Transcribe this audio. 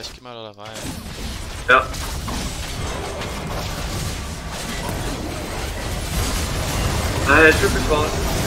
ich geh mal da rein. Ja. Ich bin gespannt.